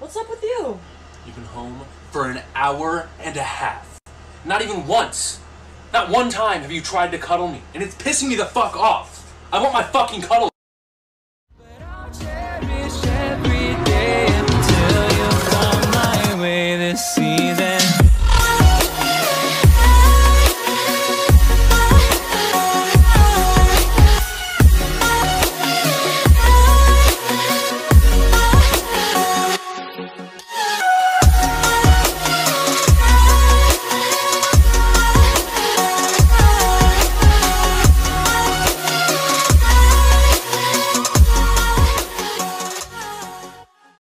What's up with you? You've been home for an hour and a half. Not even once. Not one time have you tried to cuddle me, and it's pissing me the fuck off. I want my fucking cuddles.